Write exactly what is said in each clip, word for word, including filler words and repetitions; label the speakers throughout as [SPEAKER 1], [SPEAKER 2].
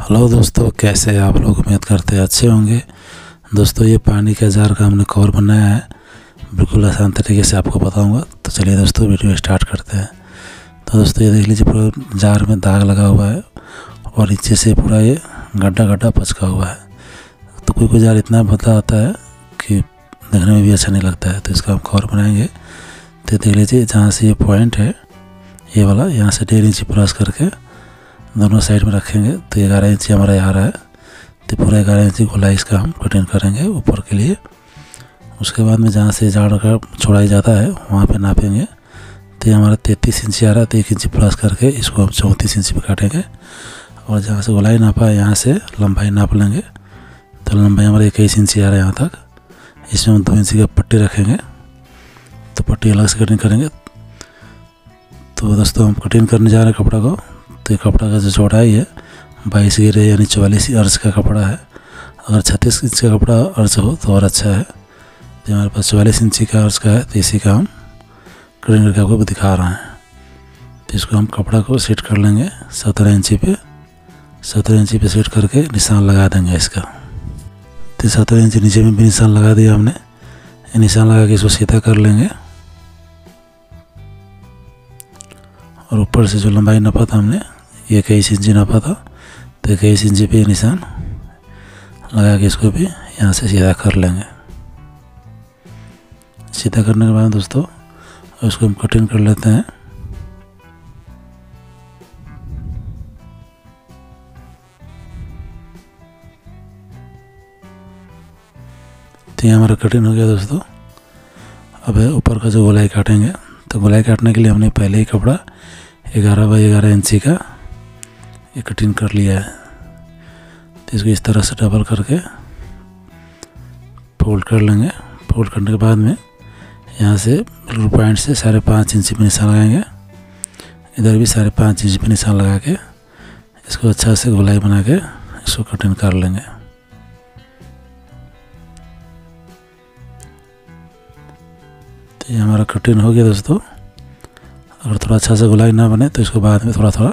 [SPEAKER 1] Hello दोस्तों, कैसे हैं आप लोग। उम्मीद करते हैं अच्छे होंगे। दोस्तों, ये पानी के जार का हमने कवर बनाया है, बिल्कुल आसान तरीके से आपको बताऊंगा। तो चलिए दोस्तों, वीडियो स्टार्ट करते हैं। तो दोस्तों, ये देख लीजिए, पूरा जार में दाग लगा हुआ है और नीचे से पूरा ये गड्ढा गड्ढा पचका हुआ है। तो कोई कोई जार इतना भद्दा आता है कि देखने में भी अच्छा नहीं लगता है। तो इसका हम कवर बनाएंगे। तो देख लीजिए, जहाँ से ये पॉइंट है ये वाला, यहाँ से डेढ़ इंच प्लस करके दोनों साइड में रखेंगे। तो ग्यारह इंच हमारा यहाँ रहा है। तो पूरा ग्यारह इंच गोलाई इसका हम कटिंग करेंगे ऊपर के लिए। उसके बाद में जहाँ से झाड़ का चौड़ाई ज़्यादा है वहाँ पे नापेंगे। तो ये हमारा तैंतीस इंच आ रहा है, तो एक इंच प्लस करके इसको हम चौंतीस इंच पे काटेंगे। और जहाँ से गोलाई नापा है यहाँ से लंबाई नाप लेंगे। तो लंबाई हमारा इक्कीस इंच आ रहा है यहाँ तक। इसमें हम दो इंच की पट्टी रखेंगे। तो पट्टी अलग से कटिंग करेंगे। तो दोस्तों, हम कटिंग करने जा रहे हैं कपड़ा को। तो ये कपड़ा का जो चौड़ाई है बाईस गिरे यानी चौवालीस अर्ज का कपड़ा है। अगर छत्तीस इंच का कपड़ा अर्ज हो तो और अच्छा है। जो हमारे पास चौवालीस इंची का अर्ज का है, तो इसी का हम कटिंग करके आपको दिखा रहे हैं। तो इसको हम कपड़ा को सेट कर लेंगे सत्रह इंची पे। सत्रह इंची पे सेट करके निशान लगा देंगे इसका। तो सत्रह इंची नीचे में भी निशान लगा दिया हमने। ये निशान लगा के इसको सीधा कर लेंगे। और ऊपर से जो लंबाई नापा था हमने, ये इक्कीस इंची नापा था, तो इक्कीस इंची पे निशान लगा के इसको भी यहाँ से सीधा कर लेंगे। सीधा करने के बाद दोस्तों, उसको हम कटिंग कर लेते हैं। तो ये हमारा कटिंग हो गया दोस्तों। अब ऊपर का जो गोलाई काटेंगे। तो गोलाई काटने के लिए हमने पहले ही कपड़ा ग्यारह बाई ग्यारह इंची का ये कटिंग कर लिया है। तो इसको इस तरह से डबल करके फोल्ड कर लेंगे। फोल्ड करने के बाद में यहाँ से बिल्कुल पॉइंट से साढ़े पाँच इंच पे निशान लगाएंगे। इधर भी साढ़े पाँच इंच पे निशान लगा के इसको अच्छा से गोलाई बना के इसको कटिंग कर लेंगे। तो ये हमारा कटिंग हो गया दोस्तों। अगर थोड़ा अच्छा से गोलाई ना बने तो इसको बाद में थोड़ा थोड़ा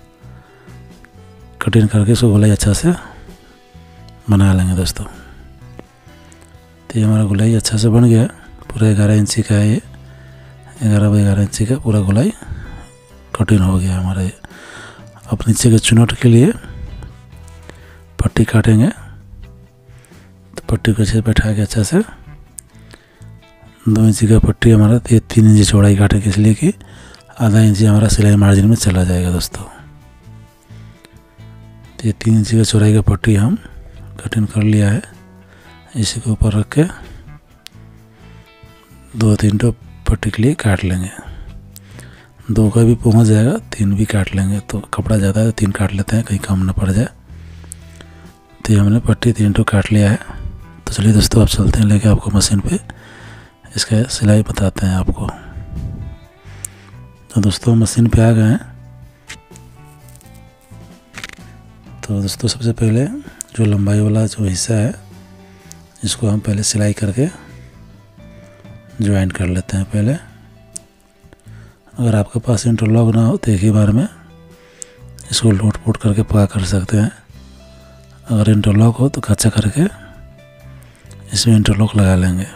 [SPEAKER 1] कटिंग करके इसको गोलाई अच्छा से बना लेंगे दोस्तों। तो ये हमारा गोलाई अच्छा से बन गया। पूरा ग्यारह इंची का है, ये ग्यारह बाई ग्यारह इंची का पूरा गोलाई कटिंग हो गया हमारा ये। अब नीचे के चुनौट के लिए पट्टी काटेंगे। तो पट्टी को अच्छे से बैठा के अच्छा से दो इंची का पट्टी हमारा ये तीन इंची चौड़ाई काटेंगे, इसलिए कि आधा इंची हमारा सिलाई मार्जिन में चला जाएगा दोस्तों। तो ये तीन इंची का चौड़ाई का पट्टी हम कटिंग कर लिया है। इसी के ऊपर रख के दो तीन टो पट्टी के लिए काट लेंगे। दो का भी पहुंच जाएगा, तीन भी काट लेंगे। तो कपड़ा ज़्यादा है, तीन काट लेते हैं, कहीं कम ना पड़ जाए। तो ये हमने पट्टी तीन टो काट लिया है। तो चलिए दोस्तों, आप चलते हैं लेके आपको मशीन पे इसका सिलाई बताते हैं आपको। तो दोस्तों, मशीन पे आ गए हैं। तो दोस्तों, सबसे पहले जो लंबाई वाला जो हिस्सा है इसको हम पहले सिलाई करके ज्वाइन कर लेते हैं पहले। अगर आपके पास इंटरलॉक ना हो तो एक ही बार में इसको लोट पोट करके पका कर सकते हैं। अगर इंटरलॉक हो तो कच्चा करके इसमें इंटरलॉक लगा लेंगे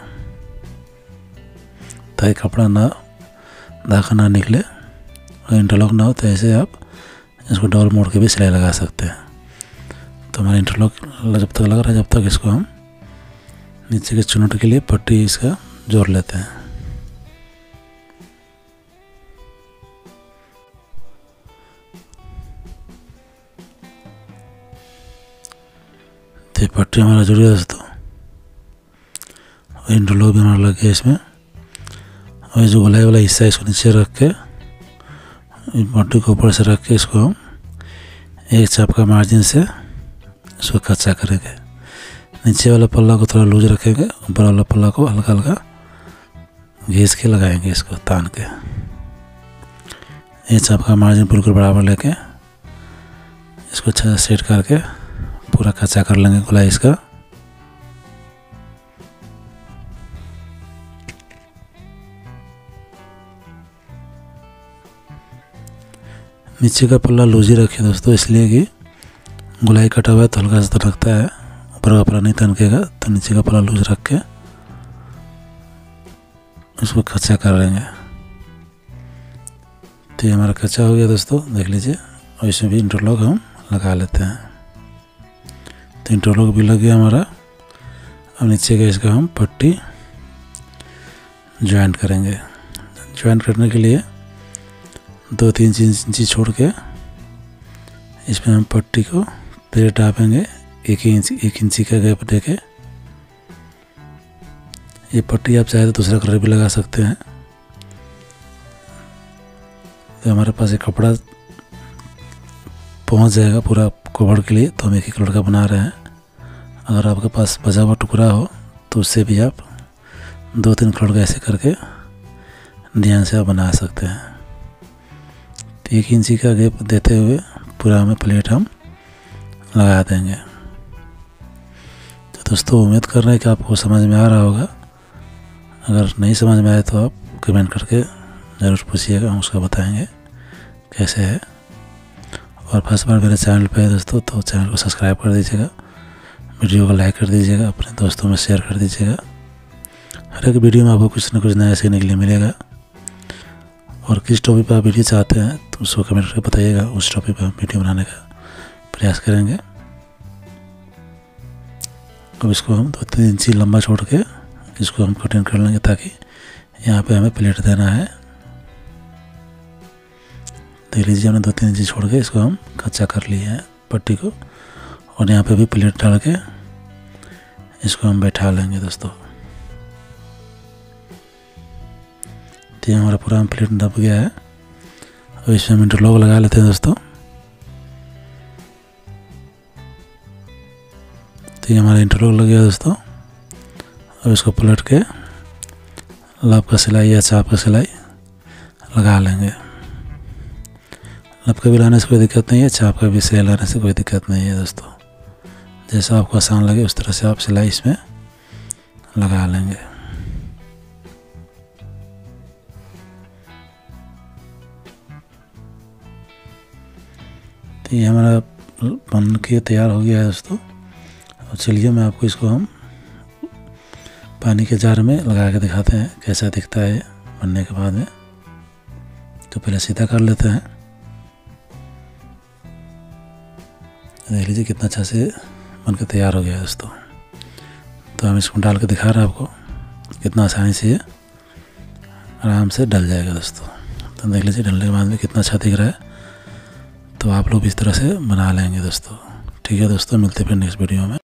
[SPEAKER 1] ताकि कपड़ा ना धागा ना निकले। अगर इंटरलॉक ना हो तो ऐसे आप इसको डबल मोड़ के भी सिलाई लगा सकते हैं। तो हमारा इंटरलॉक जब तक लग रहा है, जब तक इसको हम नीचे के चुनौट के लिए पट्टी इसका जोड़ लेते हैं। तो ये पट्टी हमारा जुड़ गया दोस्तों। और इंटरलॉक भी हमारा लग गया इसमें। और जो गोलाई वाला हिस्सा है इसको नीचे रख के पट्टी को ऊपर से रख के इसको हम एक चाप का मार्जिन से इसको कच्चा करेंगे। नीचे वाला पल्ला को थोड़ा लूज रखेंगे, ऊपर वाला पल्ला को हल्का हल्का घिस के लगाएंगे इसको तान के। एक चाप का मार्जिन बिल्कुल बराबर लेके इसको अच्छा से सेट करके पूरा कच्चा कर लेंगे गोलाई इसका। नीचे का पल्ला लूज ही रखें दोस्तों, इसलिए कि गोलाई कटा हुआ है तो हल्का सा तनकता है, ऊपर का पल्ला नहीं तनकेगा, तो नीचे का पल्ला लूज रख के उसको कच्चा कर लेंगे। तो ये हमारा कच्चा हो गया दोस्तों, देख लीजिए। और इसमें भी इंटरलॉक हम लगा लेते हैं। तो इंटरलॉक भी लग गया हमारा। अब नीचे का इसका हम पट्टी ज्वाइंट करेंगे। ज्वाइंट करने के लिए दो तीन इंची छोड़ के इसमें हम पट्टी को तेरे टापेंगे, एक ही इंच एक इंची का गैप देके। ये पट्टी आप चाहे तो दूसरा कलर भी लगा सकते हैं। तो हमारे पास एक कपड़ा पहुंच जाएगा पूरा कवर के लिए, तो हम एक ही कलर का बना रहे हैं। अगर आपके पास बचा हुआ टुकड़ा हो तो उससे भी आप दो तीन कलर का ऐसे करके डिजाइन से आप बना सकते हैं। तो एक इंची का गैप देते हुए पूरा हमें प्लेट हम लगा देंगे। तो दोस्तों उम्मीद कर रहे हैं कि आपको समझ में आ रहा होगा। अगर नहीं समझ में आए तो आप कमेंट करके ज़रूर पूछिएगा, हम उसका बताएंगे कैसे है। और फर्स्ट बार मेरे चैनल पे है दोस्तों तो चैनल को सब्सक्राइब कर दीजिएगा, वीडियो को लाइक कर दीजिएगा, अपने दोस्तों में शेयर कर दीजिएगा। हर एक वीडियो में आपको कुछ ना कुछ नया सीखने के लिए मिलेगा। और किस टॉपिक पर आप वीडियो चाहते हैं तो उसको कमेंट करके बताइएगा, उस टॉपिक पर हम वीडियो बनाने का प्रयास करेंगे। अब इसको हम दो तीन इंची लंबा छोड़ के इसको हम कटिंग कर लेंगे, ताकि यहाँ पे हमें प्लेट देना है। देख लीजिए हमने दो तीन इंची छोड़ के इसको हम कच्चा कर लिए हैं पट्टी को, और यहाँ पे भी प्लेट डाल के इसको हम बैठा लेंगे दोस्तों। तो हमारा पूरा प्लेट दब गया है। अब इसमें हम इंटरलॉक लगा लेते हैं दोस्तों। तो ये हमारा इंटरलॉक लग गया दोस्तों। अब इसको पलट के लब का सिलाई या चाप का सिलाई लगा लेंगे। लब का भी लाने से कोई दिक्कत नहीं है, चाप का भी सिलाई लाने से कोई दिक्कत नहीं है दोस्तों। जैसा आपको आसान लगे उस तरह से आप सिलाई इसमें लगा लेंगे। तो ये हमारा बन के तैयार हो गया है दोस्तों। और चलिए मैं आपको इसको हम पानी के जार में लगा के दिखाते हैं कैसा दिखता है बनने के बाद में। तो पहले सीधा कर लेते हैं। देख लीजिए कितना अच्छा से बन के तैयार हो गया है दोस्तों। तो हम इसको डाल के दिखा रहे हैं आपको कितना आसानी से ये आराम से डल जाएगा दोस्तों। तो देख लीजिए डलने के बाद में कितना अच्छा दिख रहा है। तो आप लोग इस तरह से बना लेंगे दोस्तों। ठीक है दोस्तों, मिलते हैं फिर नेक्स्ट वीडियो में।